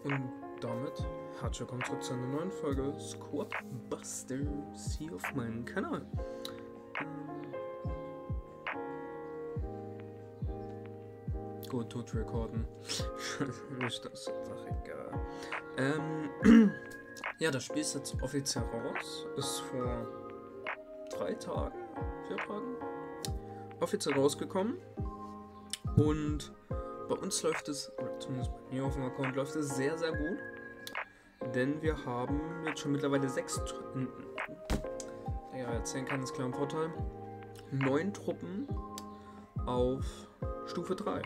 Und damit herzlich willkommen zurück zu einer neuen Folge Squad Busters hier auf meinem Kanal. Gut, tot recorden. Nicht das, ist auch egal. Ja, das Spiel ist jetzt offiziell raus. Ist vor 4 Tagen offiziell rausgekommen. Und bei uns läuft es, oder zumindest bei mir auf dem Account läuft es sehr, sehr gut. Denn wir haben jetzt schon mittlerweile 9 Truppen auf Stufe 3.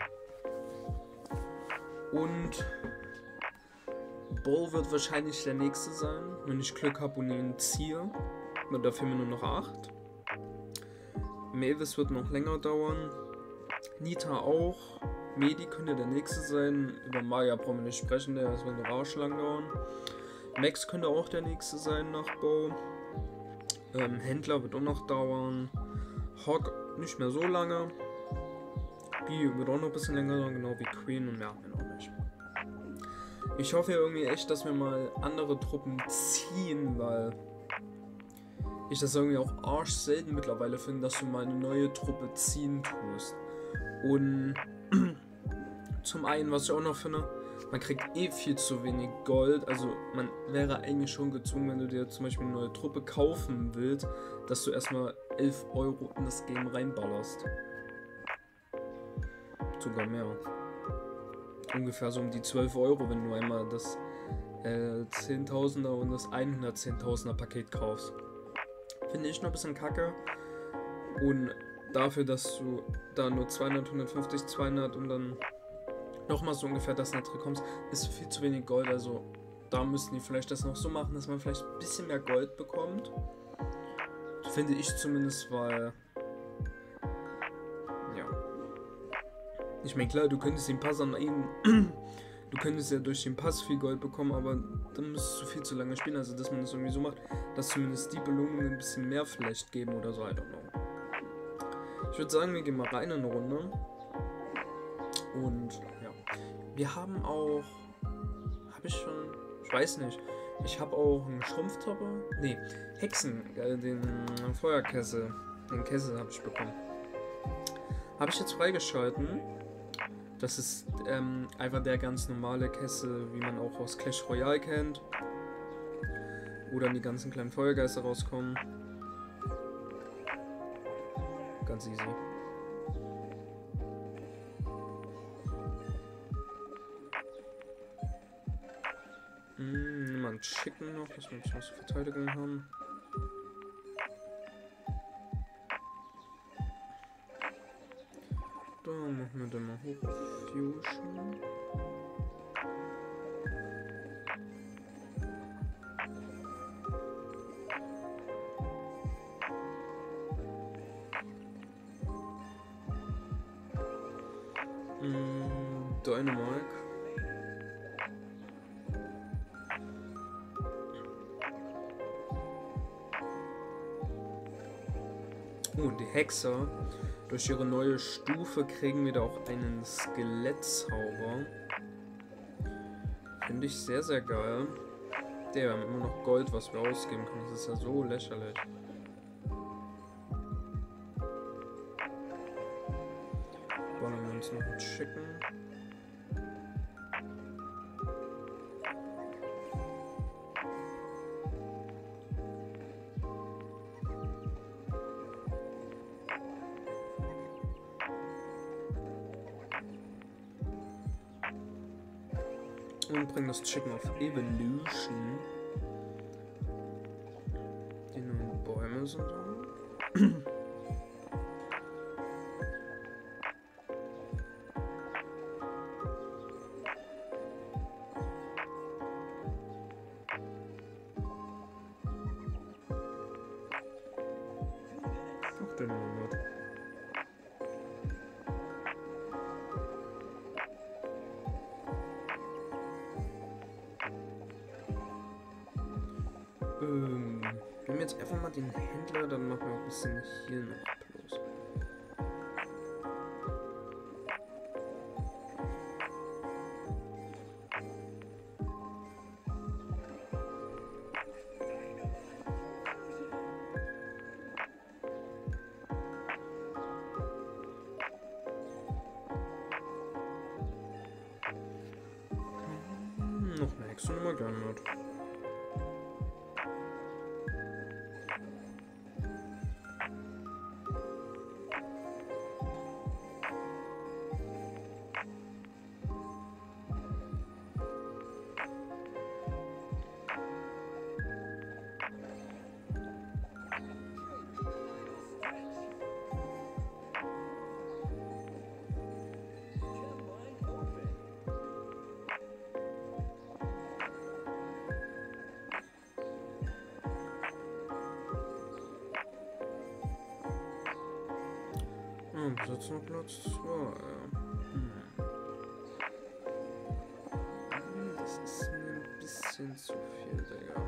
Und Bo wird wahrscheinlich der nächste sein, wenn ich Glück habe und ihn ziehe. Und dafür nur noch 8. Mavis wird noch länger dauern. Nita auch. Medi könnte der nächste sein. Über Maya brauchen wir nicht sprechen, der wird eine Arschlang dauern. Max könnte auch der nächste sein nach Bo. Händler wird auch noch dauern. Hawk nicht mehr so lange. Bee wird auch noch ein bisschen länger dauern, genau wie Queen und mehr haben wir noch nicht. Ich hoffe irgendwie echt, dass wir mal andere Truppen ziehen, weil ich das irgendwie auch arsch selten mittlerweile finde, dass du mal eine neue Truppe ziehen tust. Und zum einen, was ich auch noch finde, man kriegt eh viel zu wenig Gold, also man wäre eigentlich schon gezwungen, wenn du dir zum Beispiel eine neue Truppe kaufen willst, dass du erstmal 11 Euro in das Game reinballerst. Sogar mehr. Ungefähr so um die 12 Euro, wenn du einmal das 10.000er und das 110.000er Paket kaufst. Finde ich noch ein bisschen kacke. Und dafür, dass du da nur 200, 150, 200 und dann nochmal so ungefähr das Netto kommst, ist viel zu wenig Gold. Also da müssten die vielleicht das noch so machen, dass man vielleicht ein bisschen mehr Gold bekommt. Finde ich zumindest, weil ja. Ich meine, klar, du könntest den Pass an eben. Du könntest ja durch den Pass viel Gold bekommen, aber dann müsstest du viel zu lange spielen. Also, dass man das irgendwie so macht, dass zumindest die Belohnungen ein bisschen mehr vielleicht geben oder so. I don't know. Ich würde sagen, wir gehen mal rein in eine Runde. Und ja. Wir haben auch. Habe ich schon. Ich weiß nicht. Ich habe auch einen Schrumpftopper. Nee, Hexen. Den Feuerkessel. Den Kessel habe ich bekommen. Habe ich jetzt freigeschalten. Das ist einfach der ganz normale Kessel, wie man auch aus Clash Royale kennt. Wo dann die ganzen kleinen Feuergeister rauskommen. Ganz easy. Mal ein Chicken noch, dass wir ein bisschen was zur Verteidigung haben. Da machen wir dann mal hoch auf Fusion. Dynamite. Und die Hexer. Durch ihre neue Stufe kriegen wir da auch einen Skelettzauber. Finde ich sehr, sehr geil. Wir haben immer noch Gold, was wir ausgeben können. Das ist ja so lächerlich. Ballern wir uns noch ein Chicken. Und bringen das Chicken auf Evolution. Die neuen Bäume sind da. Ach, den Monat. Nehmen wir jetzt einfach mal den Händler, dann machen wir ein bisschen hier noch plus. Noch nächste Nummer gerne mit. Besitz noch Platz 2. Das ist mir ein bisschen zu viel, Digga.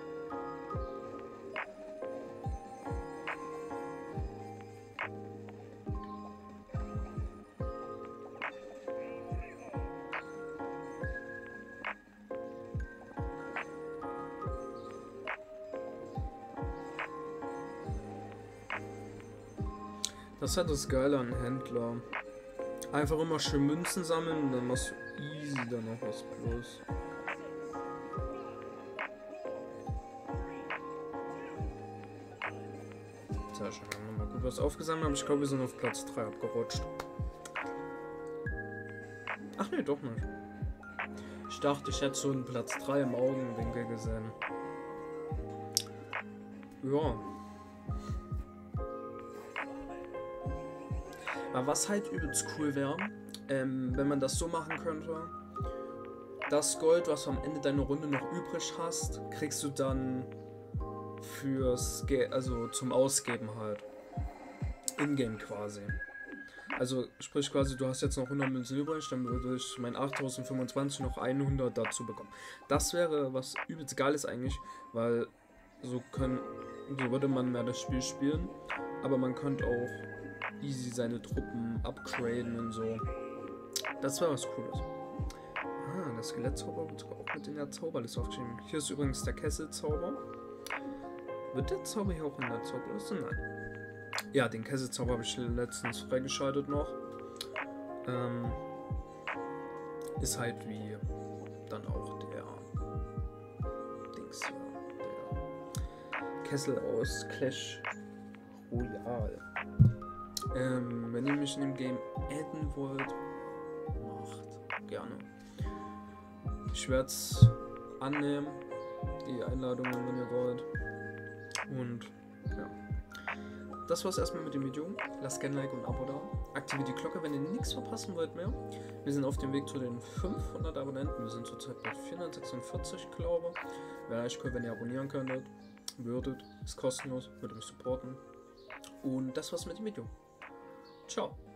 Das hat das Geile an Händler. Einfach immer schön Münzen sammeln und dann machst du easy dann noch was plus. Sehr schön, haben wir nochmal gut was aufgesammelt, aber ich glaube, wir sind auf Platz 3 abgerutscht. Ach nee, doch nicht. Ich dachte, ich hätte so einen Platz 3 im Augenwinkel gesehen. Ja. Aber was halt übelst cool wäre, wenn man das so machen könnte, das Gold, was du am Ende deiner Runde noch übrig hast, kriegst du dann also zum Ausgeben halt. In-game quasi. Also sprich quasi, du hast jetzt noch 100 Münzen übrig, dann würde ich mein 8025 noch 100 dazu bekommen. Das wäre was übelst Geiles eigentlich, weil so würde man mehr das Spiel spielen, aber man könnte auch easy seine Truppen upgraden und so. Das wäre was Cooles. Ah, der Skelettzauber wird auch mit in der Zauberliste aufgeschrieben. Hier ist übrigens der Kesselzauber. Wird der Zauber hier auch in der Zauberliste? Nein. Ja, den Kesselzauber habe ich letztens freigeschaltet noch. Ist halt wie dann auch der Dings hier. Der Kessel aus Clash Royale. Wenn ihr mich in dem Game adden wollt, macht gerne. Ich werde es annehmen, die Einladungen, wenn ihr wollt. Und ja. Das war's erstmal mit dem Video. Lasst gerne ein Like und ein Abo da. Aktiviert die Glocke, wenn ihr nichts verpassen wollt mehr. Wir sind auf dem Weg zu den 500 Abonnenten. Wir sind zurzeit bei 446, glaube ich. Wäre echt cool, wenn ihr abonnieren würdet. Ist kostenlos, würde mich supporten. Und das war's mit dem Video. Ciao.